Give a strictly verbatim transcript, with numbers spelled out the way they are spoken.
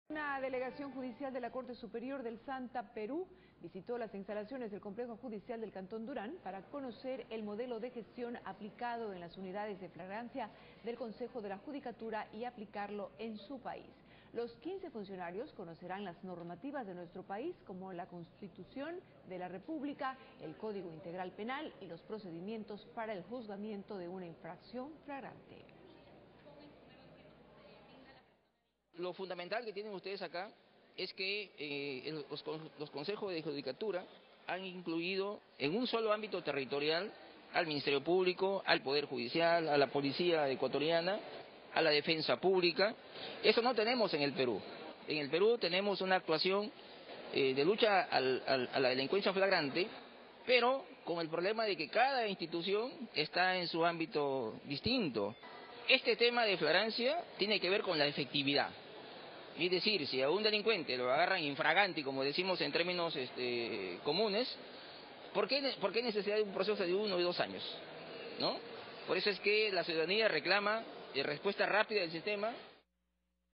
Una delegación judicial de la Corte Superior del Santa Perú visitó las instalaciones del complejo judicial del Cantón Durán para conocer el modelo de gestión aplicado en las unidades de flagrancia del Consejo de la Judicatura y aplicarlo en su país. Los quince funcionarios conocerán las normativas de nuestro país, como la Constitución de la República, el Código Integral Penal y los procedimientos para el juzgamiento de una infracción flagrante. Lo fundamental que tienen ustedes acá es que eh, los, los consejos de judicatura han incluido en un solo ámbito territorial al Ministerio Público, al Poder Judicial, a la Policía Ecuatoriana, a la Defensa Pública. Eso no tenemos en el Perú. En el Perú tenemos una actuación eh, de lucha al, al, a la delincuencia flagrante, pero con el problema de que cada institución está en su ámbito distinto. Este tema de flagrancia tiene que ver con la efectividad. Es decir, si a un delincuente lo agarran infraganti, como decimos en términos este, comunes, ¿por qué, ¿por qué necesidad de un proceso de uno y dos años? ¿No? Por eso es que la ciudadanía reclama eh, respuesta rápida del sistema.